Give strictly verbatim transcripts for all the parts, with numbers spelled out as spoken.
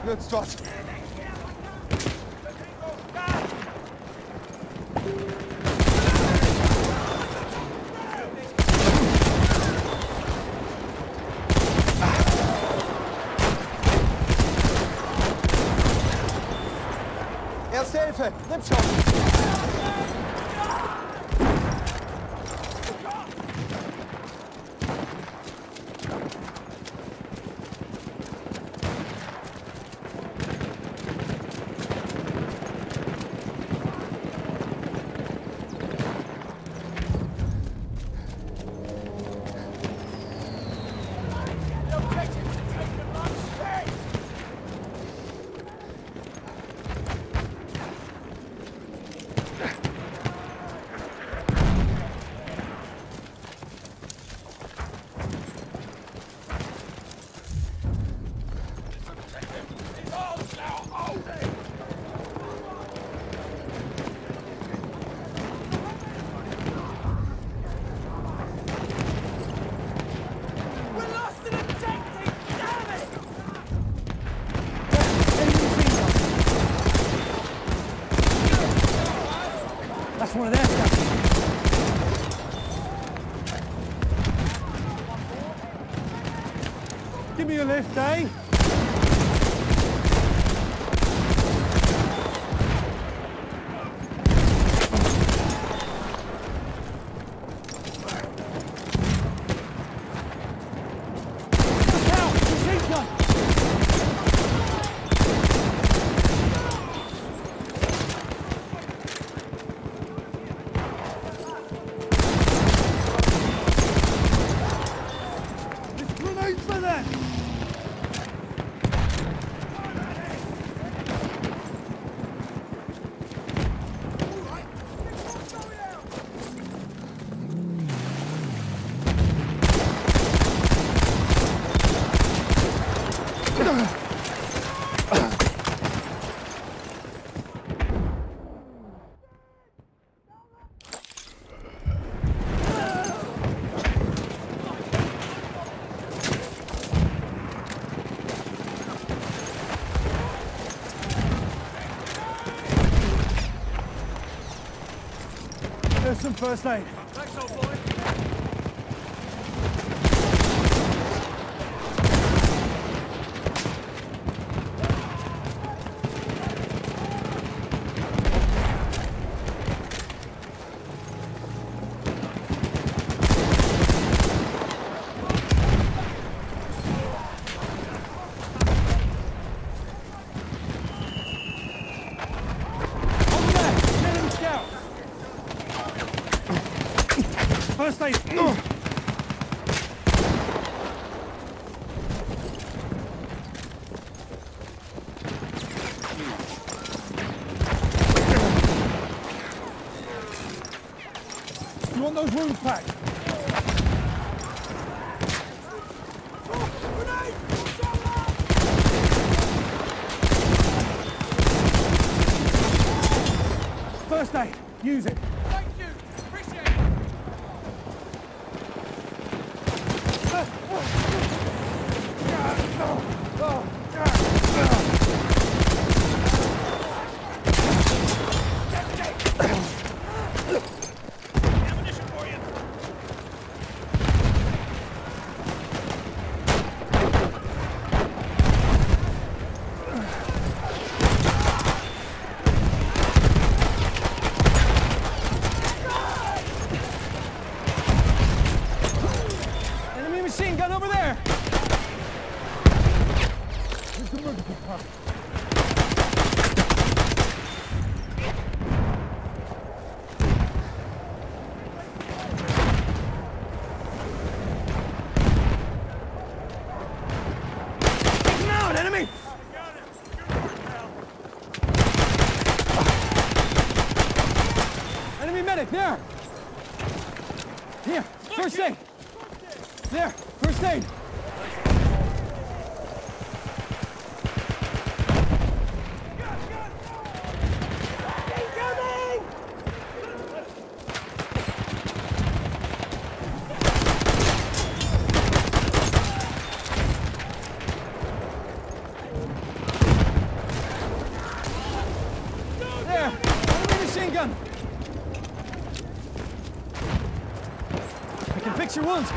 Good start. Erste Hilfe, nimm schon. One of their stuff. Give me a lift, eh? There's some first aid. Thanks, old boy. First aid. Oh. You want those wounds packed? First aid. Use it. Thank you. Appreciate it. Ammunition for you. Enemy machine gun over there. Here's the emergency pump. Enemy! Enemy medic, there! Here, first aid! There, first aid! Machine gun! I can fix your wounds.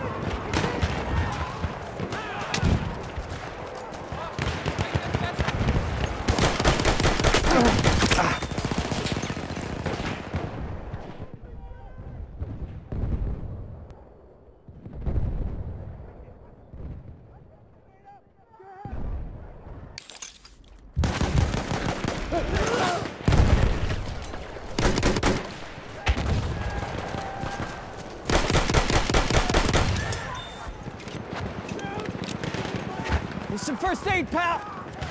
Some first aid, pal!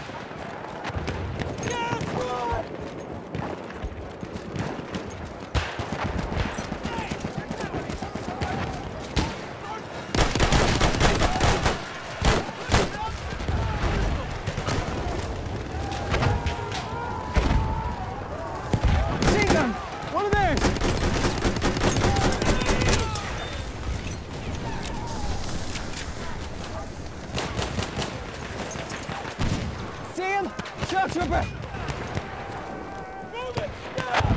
Machine gun! One of theirs! Shout your breath! Move it! Down!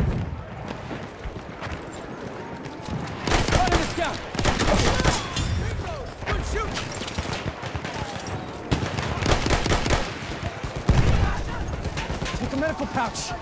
Spotted the scout! Good shoot! Take a medical pouch.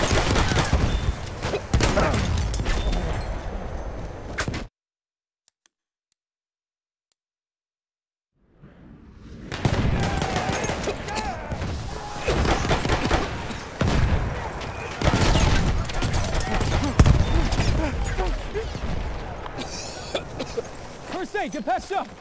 First aid, get patched up!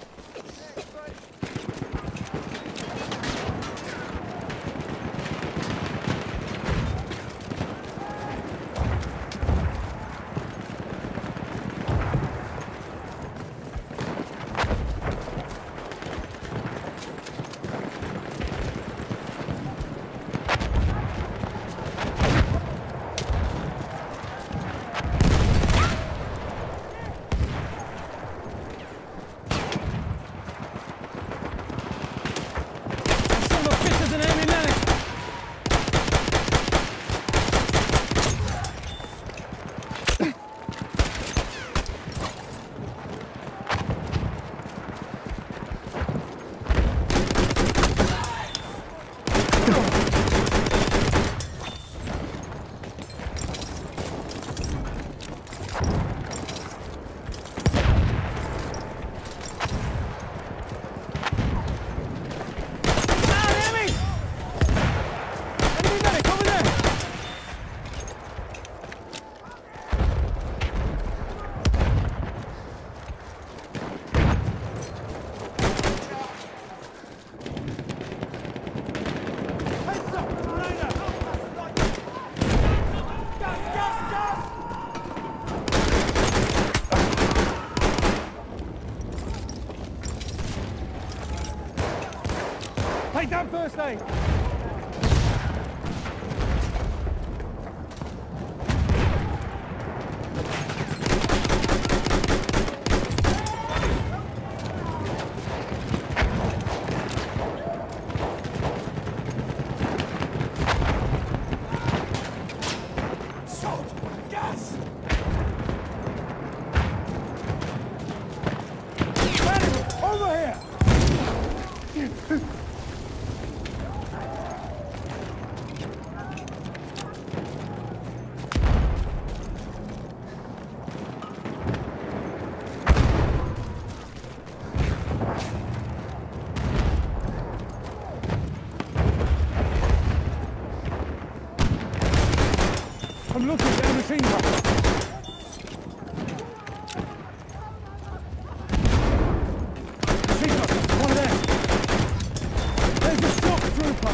Take that first aid! I'm looking at the machine gun. Machine gun, one there. There's a shock trooper.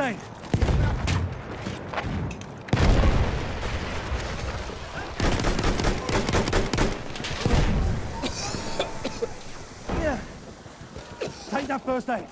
aid. Yeah. Take that first aid.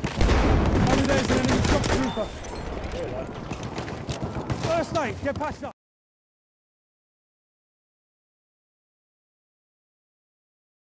First aid, get patched up.